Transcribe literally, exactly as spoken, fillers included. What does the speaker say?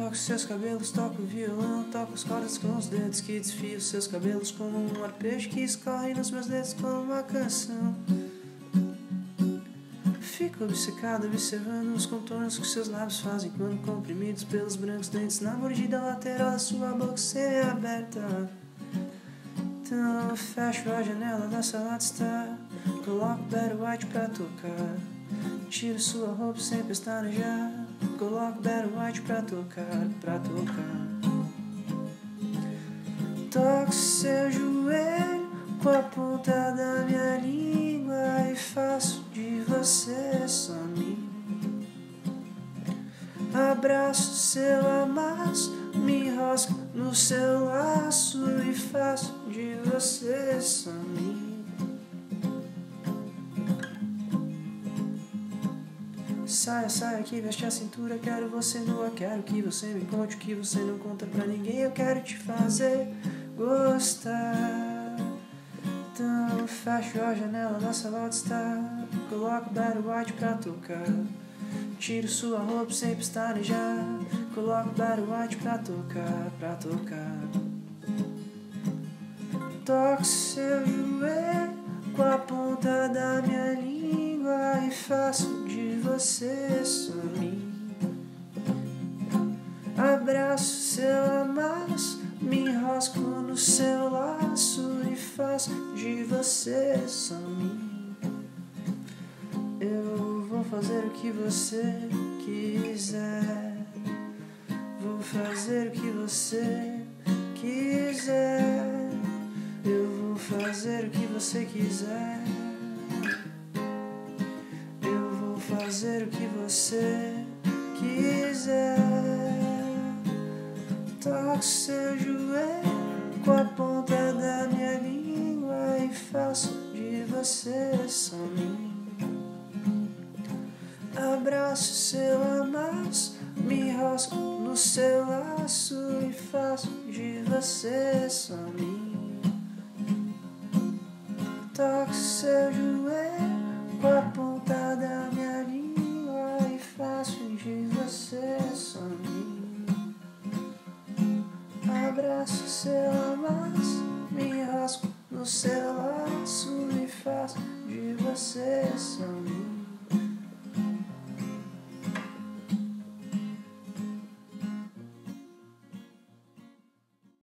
toco seus cabelos, toco o violão, toco as cordas com os dedos que desfio seus cabelos como um arpejo que escorre nos meus dedos como uma canção. Fico obcecado observando os contornos que seus lábios fazem quando comprimidos pelos brancos dentes na mordida lateral da sua boca semi-aberta. Então eu fecho a janela da sala de estar, coloco Barry White pra tocar, tiro sua roupa sem pestanejar, coloco Barry White pra tocar, pra tocar. Toco seu joelho com a ponta da minha língua e faço de você só mim. Abraço seu amasso, me enrosco no seu laço e faço de você só mim. Saia, saia que veste a cintura, quero você nua, quero que você me conte o que você não conta pra ninguém. Eu quero te fazer gostar. Então fecho a janela da sala de estar, coloco Barry White pra tocar, tiro sua roupa sem pestanejar, coloco Barry White pra tocar, pra tocar. Toco seu joelho com a ponta da minha língua e faço de você só mim. Abraço seu amasso, me enrosco no seu laço e faço de você só mim. Eu vou fazer o que você quiser, vou fazer o que você quiser, eu vou fazer o que você quiser, eu vou fazer o que você quiser. Toco seu joelho com a ponta da minha língua e faço de você só mim. Abraço seu amasso, me enrosco no seu laço e faço de você só mim. Toco seu joelho com a ponta da minha língua e faço de você só mim. Abraço seu amasso, me enrosco no seu laço e faço de você só mim.